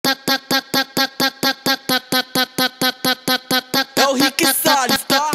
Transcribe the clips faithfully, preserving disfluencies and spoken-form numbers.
É o Rick Salles, tá?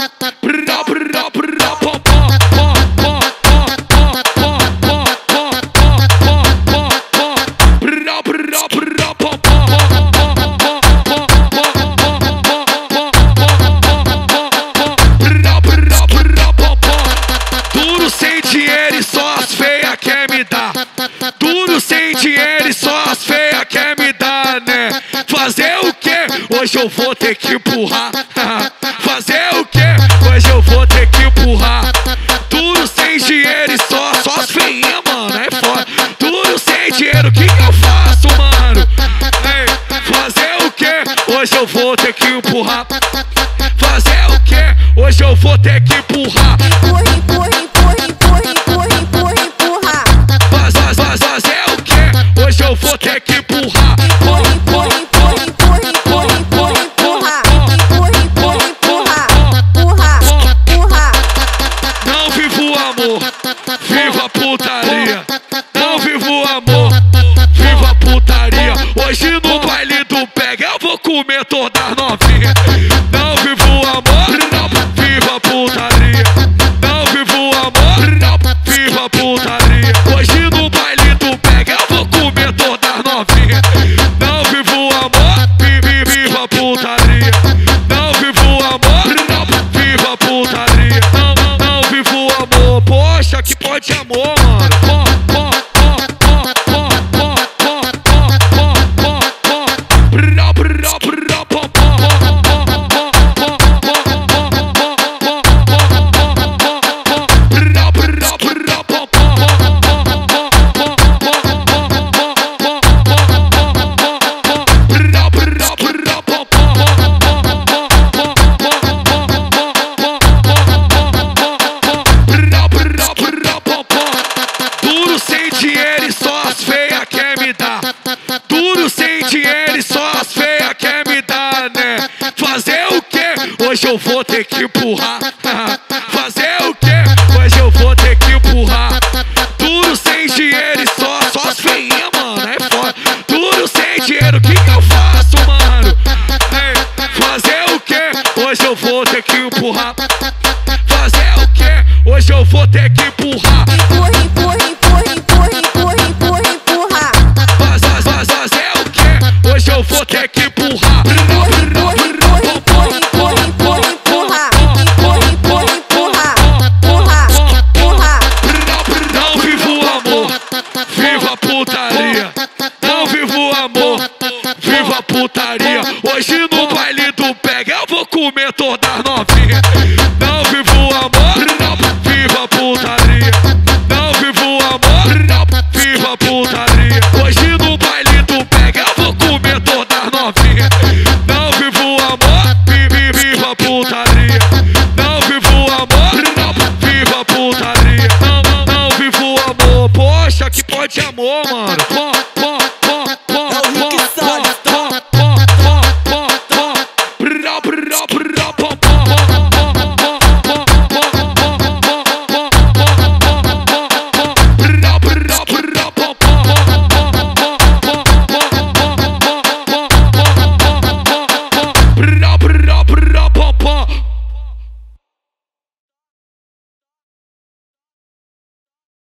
Duro sem dinheiro e só as feias quer me dar. Duro sem dinheiro e só as feias quer me dar, né? Fazer o quê? Hoje eu vou ter que empurrar. Fazer o quê? Hoje eu vou ter que empurrar. Duro sem dinheiro e só, só as feinhas, mano, é foda. Duro sem dinheiro, o que que eu faço, mano? Ei, fazer o quê? Hoje eu vou ter que empurrar. Fazer o quê? Hoje eu vou ter que empurrar. Empurra, empurra, empurra, empurra, empurra, empurra, empurra. Faz, faz, faz, fazer o quê? Hoje eu vou ter que empurrar. Empurra, empurra, empurra, empurra, empurra, empurra. Empurra, empurra, empurra, empurra, empurra. Não vivo o amor, viva a putaria. Não vivo o amor, viva a putaria. Hoje no baile do pega eu vou comer todas as novinhas. Não vivo o amor, viva a putaria. Não vivo o amor, viva a putaria. Hoje no baile do pega eu vou comer todas as novinhas. Não vivo o amor, viva, viva a putaria. Não vivo o amor, viva a putaria. Não, não, não vivo o amor, poxa, que pode amor, mano. Pô, pô, pô, pô, pô, pô, pô, pô, pô, pô. Brau, brau, brau, pô, pô. Duro sem dinheiro e só as feias quer me dar. Duro sem dinheiro e só as feias quer me dar, né? Fazer o quê? Hoje eu vou ter que empurrar. Fazer o quê? Hoje eu vou ter que empurrar. Duro sem dinheiro e só, só as feinhas, mano, é foda. Duro sem dinheiro, o que que eu faço, mano? Ei, fazer o quê? Hoje eu vou ter que empurrar. Fazer o quê? Hoje eu vou ter que empurrar. Empurra, empurra, empurra, empurra, empurra, empurra, empurra. Faz, faz, faz, fazer o quê? Hoje eu vou ter que empurrar. Empurra, empurra, empurra, empurra, empurra, empurra, empurra. Empurra, empurra, empurra, empurra, empurra. Não vivo o amor, viva a putaria. Não vivo o amor, viva a putaria. Hoje no baile do pega eu vou comer todas as novinhas. Não vivo o amor, viva a putaria. Não vivo o amor, viva a putaria. Hoje no baile do pega eu vou comer todas as novinhas. Não vivo o amor, viva, viva a putaria. Não vivo o amor, viva a putaria. Não, não, não vivo o amor, poxa, que pode amor, mano.